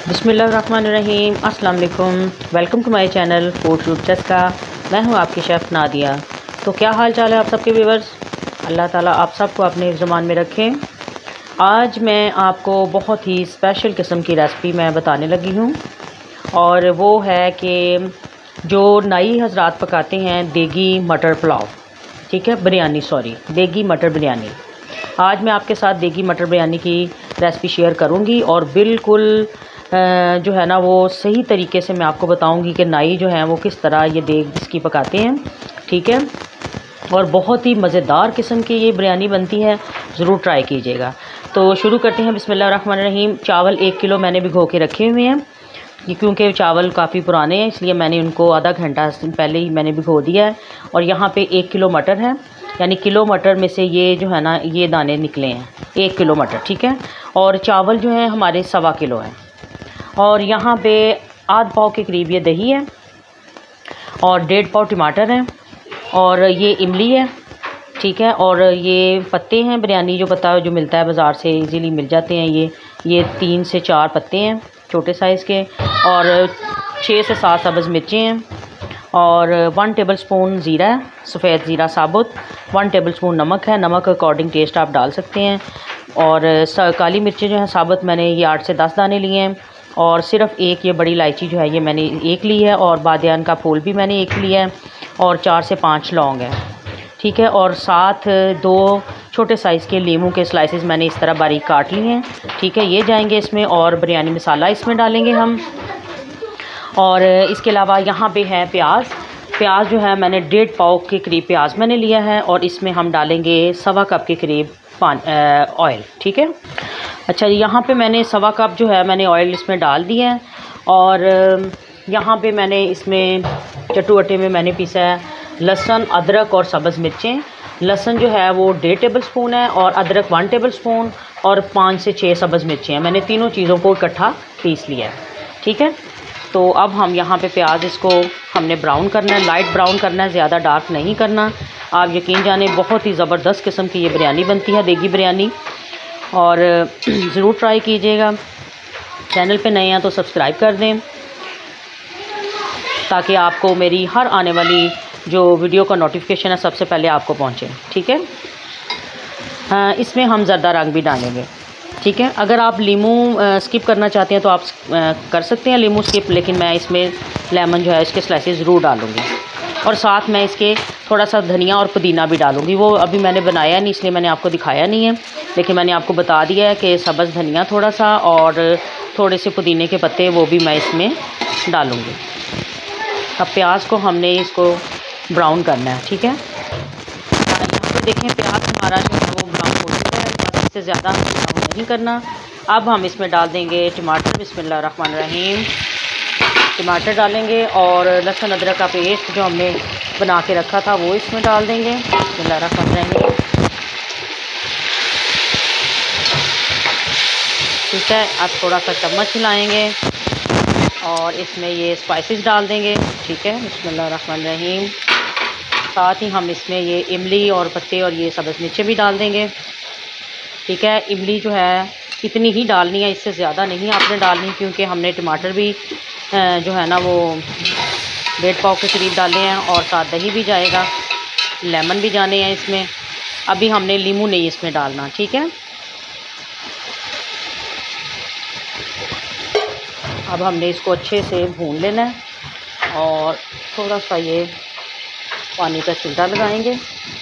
बिस्मिल्लाहिर्रहमानिर्रहीम। अस्सलाम वालेकुम। Welcome to my channel food Roop Chaska. मैं हूं आपकी शेफ़ नादिया। तो क्या हाल चाल है आप सबके व्यूअर्स? अल्लाह ताला आप सबको अपने ज़ुबान में रखें। आज मैं आपको बहुत ही स्पेशल किस्म की रेसिपी मैं बताने लगी हूं, और वो है कि जो नाई हज़रात पकाते हैं देगी मटर पुलाव, ठीक है, बिरयानी, सॉरी, देगी मटर बिरयानी। आज मैं आपके साथ देगी मटर बिरयानी की रेसिपी शेयर करूंगी, और बिल्कुल जो है ना वो सही तरीके से मैं आपको बताऊंगी कि नाई जो है वो किस तरह ये देग इसकी पकाते हैं, ठीक है। और बहुत ही मज़ेदार किस्म की ये बिरयानी बनती है, ज़रूर ट्राई कीजिएगा। तो शुरू करते हैं। बिस्मिल्लाहिर्रहमानिर्रहीम। चावल 1 किलो मैंने भिगो के रखे हुए हैं, क्योंकि चावल काफ़ी पुराने हैं, इसलिए मैंने उनको आधा घंटा पहले ही मैंने भिगो दिया है। और यहाँ पे 1 किलो मटर है, यानी किलो मटर में से ये जो है ना ये दाने निकले हैं, 1 किलो मटर, ठीक है। और चावल जो है हमारे 1.25 किलो हैं। और यहाँ पे आध पाव के करीब ये दही है, और 1.5 पाव टमाटर हैं, और ये इमली है, ठीक है। और ये पत्ते हैं, बिरयानी जो पत्ता जो मिलता है बाज़ार से इजीली मिल जाते हैं, ये 3 से 4 पत्ते हैं छोटे साइज़ के, और 6 से 7 सब्ज़ मिर्चें हैं, और 1 टेबलस्पून ज़ीरा है, सफ़ेद ज़ीरा साबुत, 1 टेबलस्पून नमक है, नमक अकॉर्डिंग टेस्ट आप डाल सकते हैं। और काली मिर्चें जो हैं साबुत मैंने ये 8 से 10 दाने लिए हैं, और सिर्फ एक ये बड़ी इलायची जो है ये मैंने एक ली है, और बादियान का फूल भी मैंने एक लिया है, और 4 से 5 लौंग हैं, ठीक है। और साथ 2 छोटे साइज़ के लीमू के स्लाइसेस मैंने इस तरह बारीक काट लिए हैं, ठीक है, ये जाएंगे इसमें। और बिरयानी मसाला इसमें डालेंगे हम। और इसके अलावा यहाँ पे है प्याज जो है मैंने 1.5 पाव के करीब प्याज मैंने लिया है, और इसमें हम डालेंगे 1.25 कप के करीब ऑयल, ठीक है। अच्छा, यहाँ पे मैंने 1.25 कप जो है मैंने ऑयल इसमें डाल दिया है। और यहाँ पे मैंने इसमें चटू में मैंने पीसा है लहसुन, अदरक और सब्ज़ मिर्चें। लहसुन जो है वो 1.5 टेबलस्पून है, और अदरक 1 टेबलस्पून, और 5 से 6 सब्ज़ मिर्चें हैं। मैंने तीनों चीज़ों को इकट्ठा पीस लिया है, ठीक है। तो अब हम यहाँ पे प्याज इसको हमने ब्राउन करना है, लाइट ब्राउन करना है, ज़्यादा डार्क नहीं करना। आप यकीन जाने बहुत ही ज़बरदस्त किस्म की ये बिरयानी बनती है, देगी बिरयानी, और ज़रूर ट्राई कीजिएगा। चैनल पे नए हैं तो सब्सक्राइब कर दें, ताकि आपको मेरी हर आने वाली जो वीडियो का नोटिफिकेशन है सबसे पहले आपको पहुँचे, ठीक है। इसमें हम ज़र्दा रंग भी डालेंगे, ठीक है। अगर आप लीमू स्किप करना चाहते हैं तो आप कर सकते हैं लीमू स्किप, लेकिन मैं इसमें लेमन जो है इसके स्लाइसेस ज़रूर डालूँगी। और साथ मैं इसके थोड़ा सा धनिया और पुदीना भी डालूँगी। वो अभी मैंने बनाया नहीं, इसलिए मैंने आपको दिखाया नहीं है, लेकिन मैंने आपको बता दिया है कि सब्ज़ धनिया थोड़ा सा और थोड़े से पुदीने के पत्ते वो भी मैं इसमें डालूँगी। अब प्याज को हमने इसको ब्राउन करना है, ठीक है। यहाँ पर देखें प्याज हमारा जो है वो ब्राउन हो चुका है, बस इससे ज़्यादा ब्राउन नहीं करना। अब हम इसमें डाल देंगे टमाटर। बिस्मिल्लाहिर्रहमानिर्रहीम। टमाटर डालेंगे, और लहसुन अदरक का पेस्ट जो हमने बना के रखा था वो इसमें डाल देंगे। बिस्मिल्लाहिर्रहमानिर्रहीम, ठीक है। अब थोड़ा सा चम्मच हिलाएंगे, और इसमें ये स्पाइसेस डाल देंगे, ठीक है। बिस्मिल्लाहिर्रहमानिर्रहीम। साथ ही हम इसमें ये इमली और पत्ते और ये सब्ज़ मिर्चें भी डाल देंगे, ठीक है। इमली जो है इतनी ही डालनी है, इससे ज़्यादा नहीं आपने डालनी, क्योंकि हमने टमाटर भी जो है ना वो 1.5 पाव के करीब डाले हैं, और साथ दही भी जाएगा, लेमन भी जाने हैं इसमें। अभी हमने लीमू नहीं इसमें डालना, ठीक है। अब हमने इसको अच्छे से भून लेना है, और थोड़ा सा ये पानी का छिलका लगाएंगे।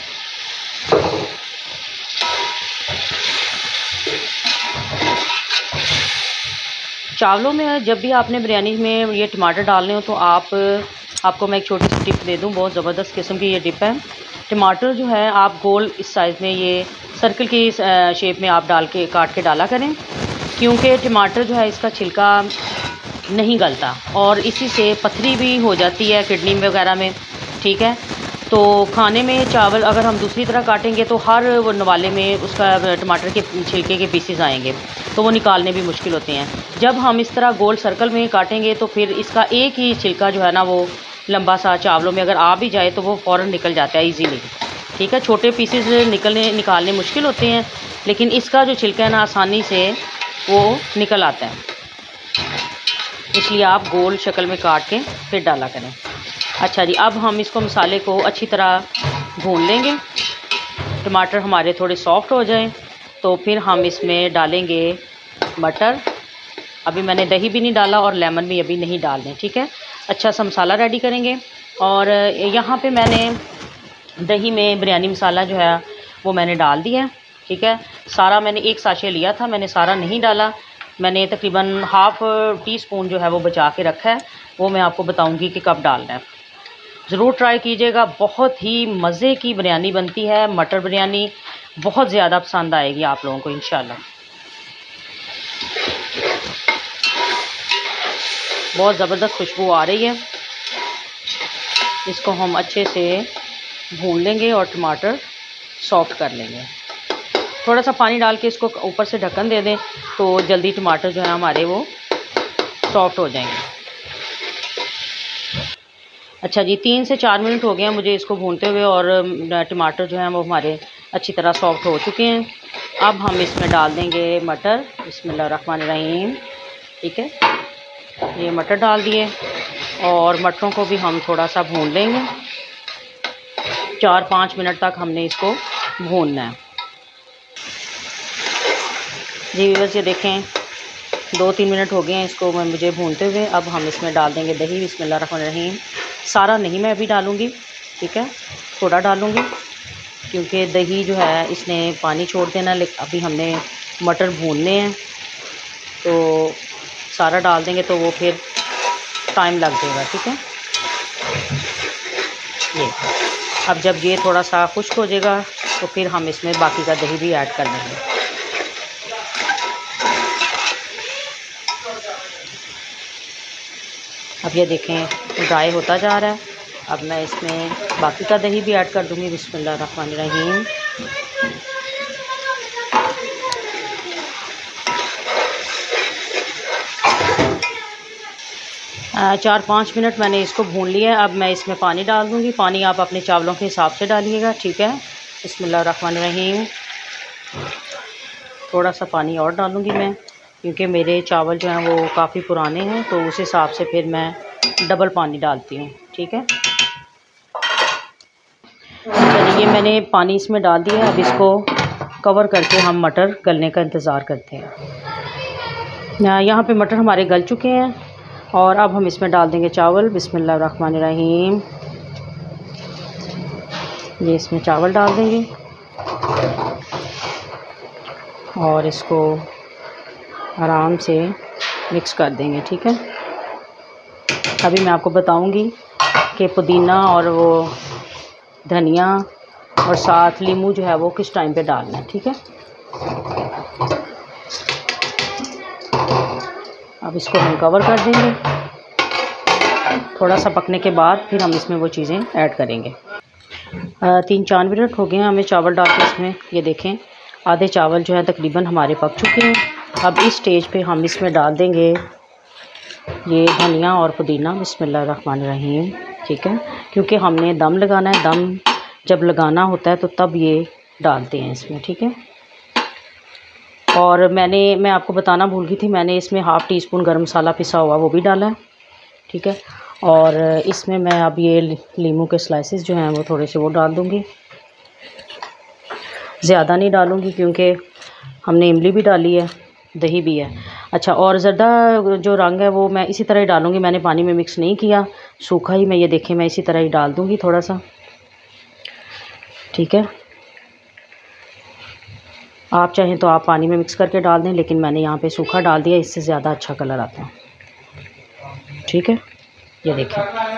चावलों में जब भी आपने बिरयानी में ये टमाटर डालने हो तो आपको मैं एक छोटी सी टिप दे दूं, बहुत ज़बरदस्त किस्म की ये टिप है। टमाटर जो है आप गोल इस साइज़ में, ये सर्कल की शेप में आप काट के डाला करें, क्योंकि टमाटर जो है इसका छिलका नहीं गलता, और इसी से पथरी भी हो जाती है किडनी वगैरह में, ठीक है। तो खाने में चावल अगर हम दूसरी तरह काटेंगे तो हर वो नवाले में उसका टमाटर के छिलके के पीसेस आएंगे, तो वो निकालने भी मुश्किल होते हैं। जब हम इस तरह गोल सर्कल में काटेंगे तो फिर इसका एक ही छिलका जो है ना वो लंबा सा चावलों में अगर आ भी जाए तो वो फ़ौरन निकल जाता है ईजीली, ठीक है। छोटे पीसेस निकालने मुश्किल होते हैं, लेकिन इसका जो छिलका है ना आसानी से वो निकल आता है। इसलिए आप गोल शक्ल में काट के फिर डाला करें। अच्छा जी, अब हम इसको मसाले को अच्छी तरह भून लेंगे। टमाटर हमारे थोड़े सॉफ्ट हो जाएं तो फिर हम इसमें डालेंगे मटर। अभी मैंने दही भी नहीं डाला और लेमन भी अभी नहीं डालने, ठीक है। अच्छा सा मसाला रेडी करेंगे। और यहाँ पे मैंने दही में बिरयानी मसाला जो है वो मैंने डाल दिया है, ठीक है। सारा मैंने एक साशे लिया था, मैंने सारा नहीं डाला। मैंने तकरीबन हाफ़ टी स्पून जो है वो बचा के रखा है, वो मैं आपको बताऊंगी कि कब डालना है। ज़रूर ट्राई कीजिएगा, बहुत ही मज़े की बिरयानी बनती है। मटर बिरयानी बहुत ज़्यादा पसंद आएगी आप लोगों को इंशाल्लाह। बहुत ज़बरदस्त खुशबू आ रही है। इसको हम अच्छे से भून लेंगे और टमाटर सॉफ्ट कर लेंगे। थोड़ा सा पानी डाल के इसको ऊपर से ढक्कन दे दें तो जल्दी टमाटर जो है हमारे वो सॉफ्ट हो जाएंगे। अच्छा जी, 3 से 4 मिनट हो गए हैं मुझे इसको भूनते हुए और टमाटर जो है वो हमारे अच्छी तरह सॉफ्ट हो चुके हैं। अब हम इसमें डाल देंगे मटर। बिस्मिल्लाहिर्रहमानिर्रहीम, ठीक है। ये मटर डाल दिए और मटरों को भी हम थोड़ा सा भून लेंगे। 4-5 मिनट तक हमने इसको भूनना है जी। व्यूअर्स, ये देखें 2-3 मिनट हो गए हैं इसको मुझे भूनते हुए। अब हम इसमें डाल देंगे दही। बिस्मिल्लाहिर्रहमानिर्रहीम। सारा नहीं मैं अभी डालूँगी, ठीक है, थोड़ा डालूँगी क्योंकि दही जो है इसने पानी छोड़ देना। लेकिन अभी हमने मटर भूनने हैं तो सारा डाल देंगे तो वो फिर टाइम लग जाएगा, ठीक है। ये अब जब ये थोड़ा सा खुश्क हो जाएगा तो फिर हम इसमें बाकी का दही भी ऐड कर देंगे। अब ये देखें ड्राई होता जा रहा है। अब मैं इसमें बाकी का दही भी ऐड कर दूँगी। बिस्मिल्लाहिर्रहमानिर्रहीम। 4-5 मिनट मैंने इसको भून लिया है। अब मैं इसमें पानी डाल दूँगी। पानी आप अपने चावलों के हिसाब से डालिएगा, ठीक है। बिस्मिल्लाहिर्रहमानिर्रहीम। थोड़ा सा पानी और डालूँगी मैं क्योंकि मेरे चावल जो हैं वो काफ़ी पुराने हैं तो उस हिसाब से फिर मैं डबल पानी डालती हूँ, ठीक है। चलिए, मैंने पानी इसमें डाल दिया है। अब इसको कवर करके हम मटर गलने का इंतज़ार करते हैं। यहाँ पे मटर हमारे गल चुके हैं और अब हम इसमें डाल देंगे चावल। बिस्मिल्लाहिर्रहमानिर्रहीम। ये इसमें चावल डाल देंगे और इसको आराम से मिक्स कर देंगे, ठीक है। अभी मैं आपको बताऊंगी कि पुदीना और वो धनिया और साथ नींबू जो है वो किस टाइम पे डालना है, ठीक है। अब इसको हम कवर कर देंगे। थोड़ा सा पकने के बाद फिर हम इसमें वो चीज़ें ऐड करेंगे। 3-4 मिनट हो गए हैं हमें चावल डाल के इसमें। ये देखें आधे चावल जो है तकरीबन हमारे पक चुके हैं। अब इस स्टेज पे हम इसमें डाल देंगे ये धनिया और पुदीना। बिस्मिल्लाहिर्रहमानिर्रहीम, ठीक है, क्योंकि हमने दम लगाना है। दम जब लगाना होता है तो तब ये डालते हैं इसमें, ठीक है। और मैं आपको बताना भूल गई थी, मैंने इसमें हाफ़ टी स्पून गर्म मसाला पिसा हुआ वो भी डाला है, ठीक है। और इसमें मैं अब ये नींबू के स्लाइसेस जो हैं वो थोड़े से वो डाल दूँगी। ज़्यादा नहीं डालूँगी क्योंकि हमने इमली भी डाली है, दही भी है। अच्छा, और ज़र्दा जो रंग है वो मैं इसी तरह ही डालूँगी। मैंने पानी में मिक्स नहीं किया, सूखा ही मैं ये देखें मैं इसी तरह ही डाल दूँगी थोड़ा सा, ठीक है। आप चाहें तो आप पानी में मिक्स करके डाल दें, लेकिन मैंने यहाँ पे सूखा डाल दिया, इससे ज़्यादा अच्छा कलर आता है, ठीक है। ये देखें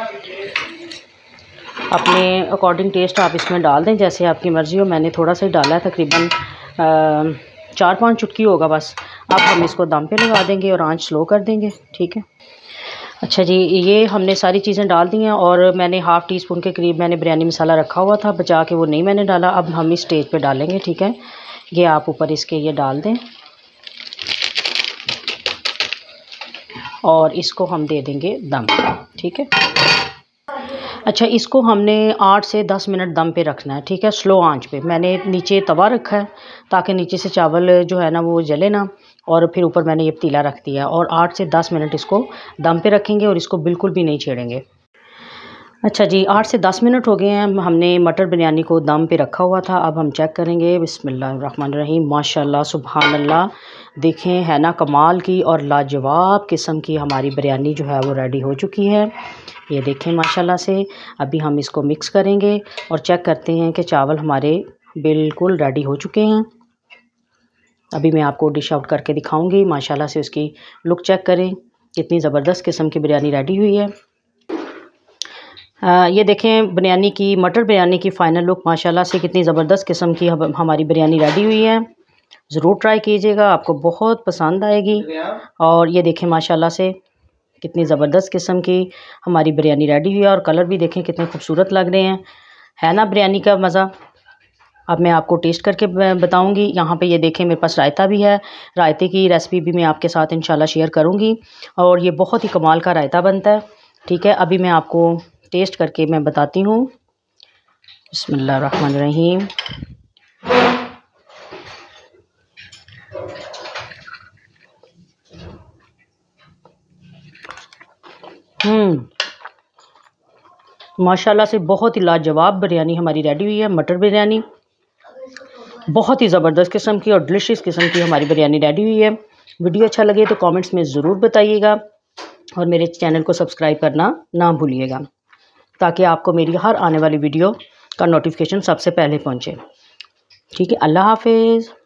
अपने अकॉर्डिंग टेस्ट आप इसमें डाल दें जैसे आपकी मर्ज़ी हो। मैंने थोड़ा सा ही डाला है, तकरीबन 4-5 चुटकी होगा बस। अब हम इसको दम पे लगा देंगे और आंच स्लो कर देंगे, ठीक है। अच्छा जी, ये हमने सारी चीज़ें डाल दी हैं और मैंने हाफ़ टी स्पून के करीब मैंने बिरयानी मसाला रखा हुआ था बचा के, वो नहीं मैंने डाला। अब हम इस स्टेज पे डालेंगे, ठीक है। ये आप ऊपर इसके ये डाल दें और इसको हम दे देंगे दम, ठीक है। अच्छा, इसको हमने 8 से 10 मिनट दम पे रखना है, ठीक है, स्लो आंच पे। मैंने नीचे तवा रखा है ताकि नीचे से चावल जो है ना वो जले ना और फिर ऊपर मैंने ये पतीला रख दिया और 8 से 10 मिनट इसको दम पे रखेंगे और इसको बिल्कुल भी नहीं छेड़ेंगे। अच्छा जी, 8 से 10 मिनट हो गए हैं। हमने मटर बिरयानी को दम पे रखा हुआ था। अब हम चेक करेंगे। बिस्मिल्लाहिर्रहमानिर्रहीम। माशाल्लाह सुभान अल्लाह। देखें, है ना कमाल की और लाजवाब किस्म की हमारी बिरयानी जो है वो रेडी हो चुकी है। ये देखें माशाल्लाह से। अभी हम इसको मिक्स करेंगे और चेक करते हैं कि चावल हमारे बिल्कुल रेडी हो चुके हैं। अभी मैं आपको डिश आउट करके दिखाऊंगी। माशाल्लाह से उसकी लुक चेक करें, कितनी ज़बरदस्त किस्म की बिरयानी रेडी हुई है। ये देखें बिरयानी की, मटर बिरयानी की फ़ाइनल लुक माशाल्लाह से कितनी ज़बरदस्त किस्म की हमारी बिरयानी रेडी हुई है। ज़रूर ट्राई कीजिएगा, आपको बहुत पसंद आएगी। और ये देखें माशाल्लाह से कितनी ज़बरदस्त किस्म की हमारी बिरयानी रेडी हुई है और कलर भी देखें कितने खूबसूरत लग रहे हैं। है ना बिरयानी का मज़ा। अब मैं आपको टेस्ट करके बताऊंगी। यहाँ पे ये देखें मेरे पास रायता भी है। रायते की रेसिपी भी मैं आपके साथ इंशाल्लाह शेयर करूँगी और ये बहुत ही कमाल का रायता बनता है। ठीक है, अभी मैं आपको टेस्ट करके मैं बताती हूँ। बिस्मिल्लाहिर्रहमानिर्रहीम। माशाल्लाह से बहुत ही लाजवाब बिरयानी हमारी रेडी हुई है। मटर बिरयानी बहुत ही ज़बरदस्त किस्म की और डिलिशियस किस्म की हमारी बिरयानी रेडी हुई है। वीडियो अच्छा लगे तो कमेंट्स में ज़रूर बताइएगा और मेरे चैनल को सब्सक्राइब करना ना भूलिएगा, ताकि आपको मेरी हर आने वाली वीडियो का नोटिफिकेशन सबसे पहले पहुंचे। ठीक है, अल्लाह हाफिज़।